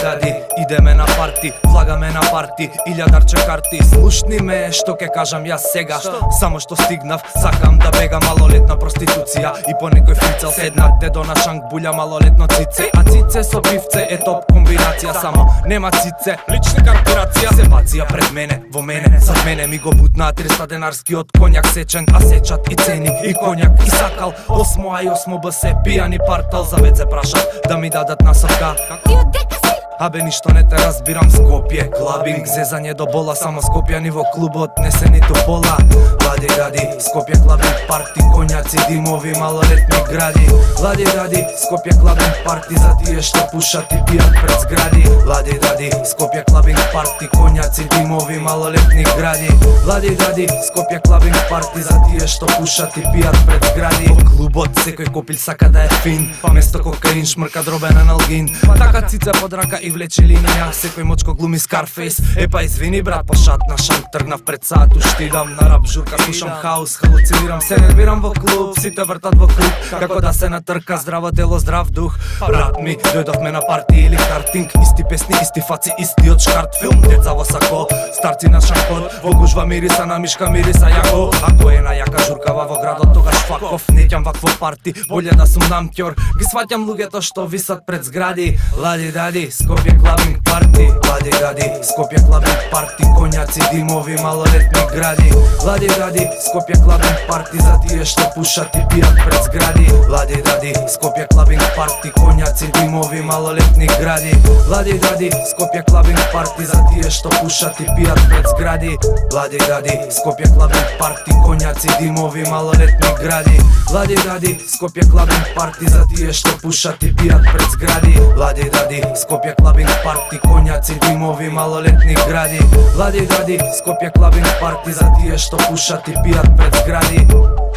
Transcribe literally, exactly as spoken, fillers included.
дади, идеме на парти, влагаме на парти, илјадарче карти. Слушни ме што ке кажам јас сега, само што стигнав, сакам да бега. Малолетна проституција и по некој фрицел седнат дедо на шанк буља малолетно цице, а цице со пивце е топ комбинација, само нема цице, лична карбурација. Се бација пред мене, во мене, зад мене ми го бутнаа триста денарски од коњак сечен, а сечат и цени и коњак и сакал. Осмо а и осмо б се пијани партал, за веќе прашат да ми дадат насока. Абе ништо не те разбирам, Скопје, клабинг, зезање до бола, само скопјани во клубот не се ниту пола. Лади ради, Скопје клабинг парти, коњаци, димови, малолетни гради. Лади ради, Скопје клабинг парти, за тие што пушат и пијат пред згради. Лади ради, Скопје клабинг парти, коњаци, димови, малолетни гради. Лади ради, Скопје клабинг парти, за тие што пушат и пијат пред згради. Во клубот секој копил сака да е фин, место кокаин шмрка дробен аналгин. Така цица под рака и влече линија, секој мочко глуми Скарфейс. Епа извини брат, по шат на шанк тргнав пред сат, уштидам на рап журка, слушам хаус, халуцинирам, се нервирам во клуб, сите вртат во круг, како да се натрка, здраво тело, здрав дух. Брат ми, дојдовме на парти или картинг, исти песни, исти фаци, истиот шкарт филм, деца во сако, старци на шанкот, во гужва мириса на мишка, мириса јако. Ако е на јака журкава во градот, тогаш факов, неќам вакво парти, болje да сум намќор, ги сваќам луѓето што висат пред згради. Лади дади, Скопје клабинг парти, лади ради, Скопје клабинг парти, коњаци, димови, малолетни гради. Лади ради, Скопје клабинг парти, за тие што пушат и пијат пред згради. Лади ради, Скопје клабинг парти, коњаци, димови, малолетни гради. Лади ради, Скопје клабинг парти, за тие што пушат и пијат пред згради. Лади ради, Скопје клабинг парти, коњаци, димови, малолетни гради. Лади ради, Скопје клабинг парти, за тие што пушат и пијат пред згради. Лади ради, Скопје клабинг парти, коњаци, димови, малолетни гради. Лади ради, Скопје клабинг парти, за тие што пушат и пијат пред згради.